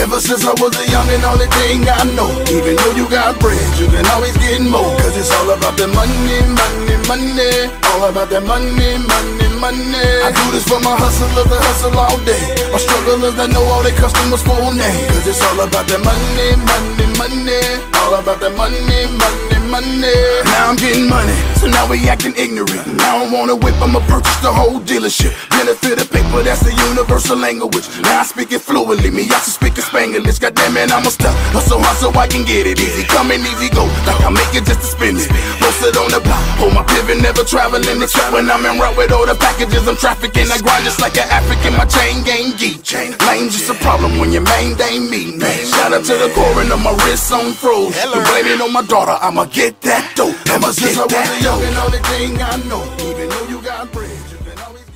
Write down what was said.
Ever since I was a youngin', only thing I know, even though you got bread, you can always get more. Cause it's all about that money, money, money. All about that money, money, money. I do this for my hustlers that hustle all day, my strugglers that know all their customers' full name. Cause it's all about that money, money, money. All about that money, money, money. Now I'm getting money, so now we acting ignorant. Now I don't wanna whip, I'ma purchase the whole dealership. Benefit of paper, that's the universal language. Now I speak it fluently, me also speak it Spanglish. Goddamn it, I'm a stuck. Hustle hard so I can get it easy. Come and easy go, like I make it just to spend it. Posted on the block, hold my pivot, never traveling the track. When I'm en route with all the packages, I'm trafficking. I grind just like an African, my chain gang geek. Lame just a problem when your main ain't me, man. Shout out to the core and my wrists on froze. Don't blame it on my daughter, I'ma get that dope. Ever since I was a young and only thing I know, even though you got bread, you can always